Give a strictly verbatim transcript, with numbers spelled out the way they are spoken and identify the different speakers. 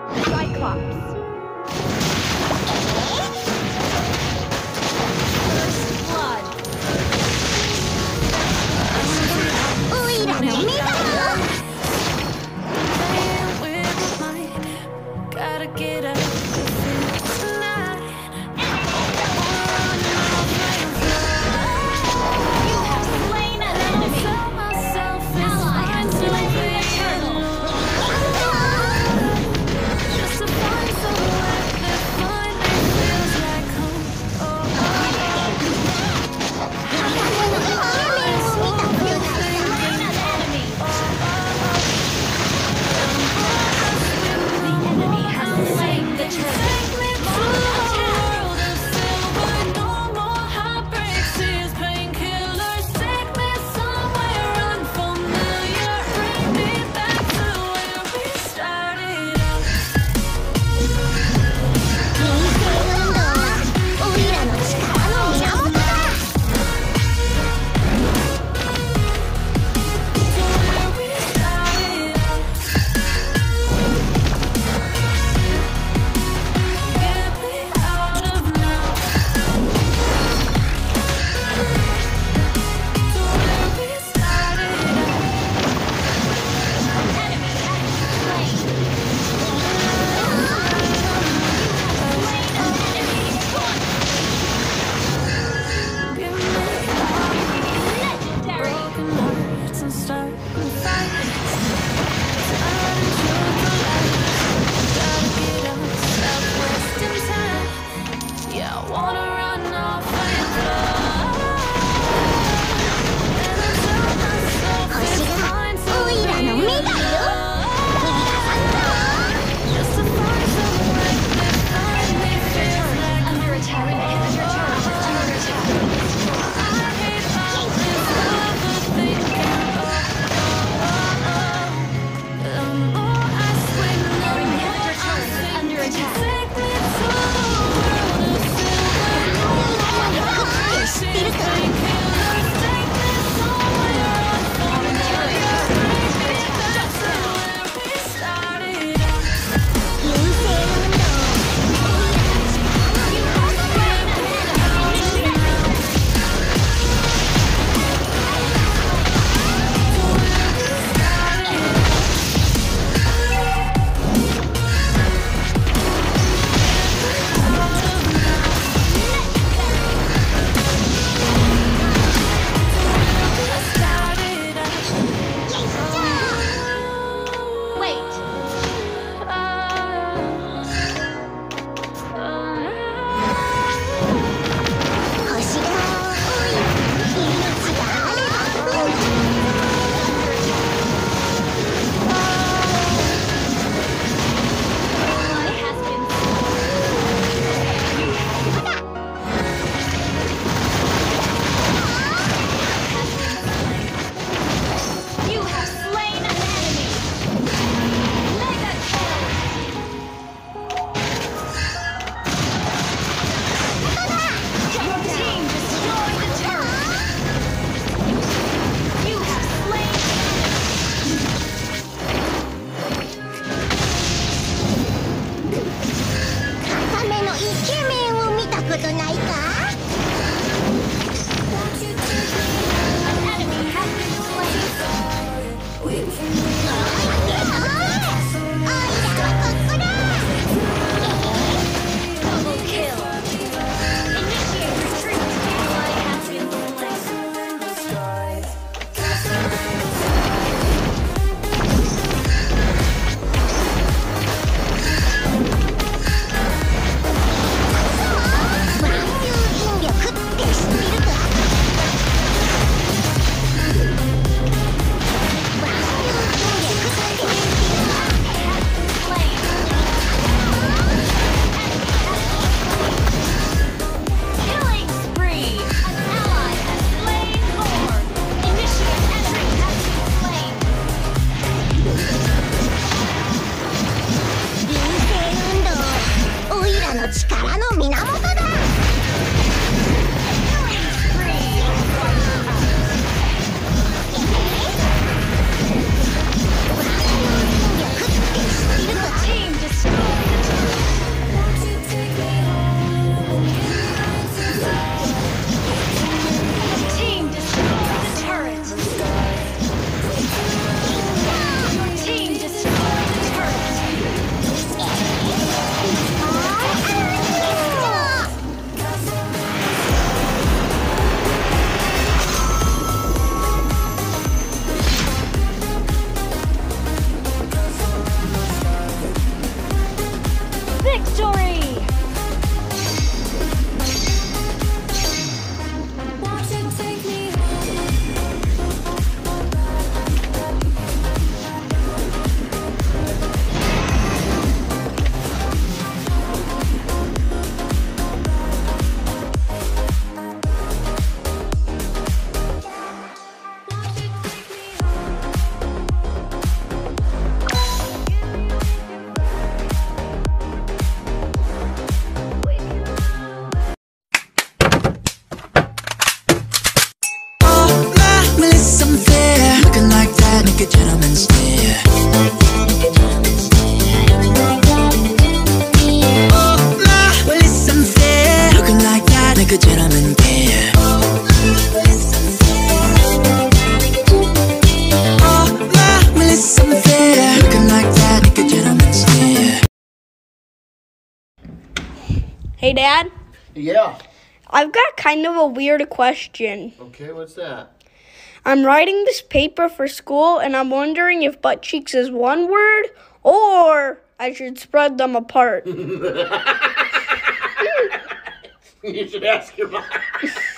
Speaker 1: Cyclops. First blood.
Speaker 2: 오이라 옵니다.
Speaker 3: Gotta get up tonight.
Speaker 1: You have slain an enemy.
Speaker 3: Tell myself
Speaker 1: Ally has slain the turtle.
Speaker 3: just to find somewhere that finally feels like home.
Speaker 1: You have slain an enemy. The enemy has slain victory!
Speaker 3: Won't you take me home? Won't you take me home?
Speaker 4: Oh, my, well, it's unfair. Looking like that, make a gentleman stare. Oh, my, well, it's unfair. Looking like that, make a gentleman care. Oh, my, well, it's unfair. Looking like that, make a gentleman stare.
Speaker 5: Hey, Dad,
Speaker 6: Yeah.
Speaker 5: I've got kind of a weird question.
Speaker 6: Okay, what's that?
Speaker 5: I'm writing this paper for school, and I'm wondering if butt cheeks is one word or I should spread them apart.
Speaker 6: You should ask your mom.